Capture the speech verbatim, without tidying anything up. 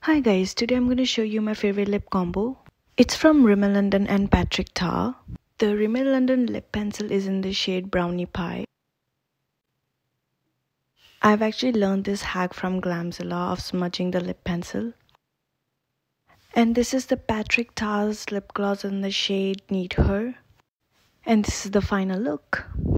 Hi guys, today I'm going to show you my favorite lip combo. It's from Rimmel London and Patrick Ta. The Rimmel London lip pencil is in the shade Brownie Pie. I've actually learned this hack from Glamzilla of smudging the lip pencil. And this is the Patrick Ta's lip gloss in the shade Need Her. And this is the final look.